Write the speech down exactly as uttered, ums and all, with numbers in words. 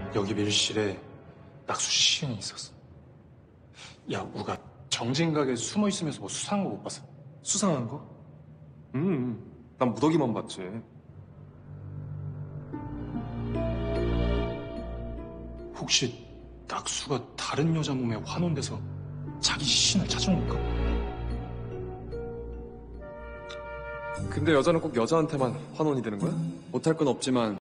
여기 밀실에 낙수 시신이 있었어. 야, 우가 정진각에 숨어 있으면서 뭐 수상한 거 못 봤어? 수상한 거? 음, 난 무더기만 봤지. 혹시 낙수가 다른 여자 몸에 환원돼서 자기 시신을 찾은 건가? 근데 여자는 꼭 여자한테만 환원이 되는 거야? 못할 건 없지만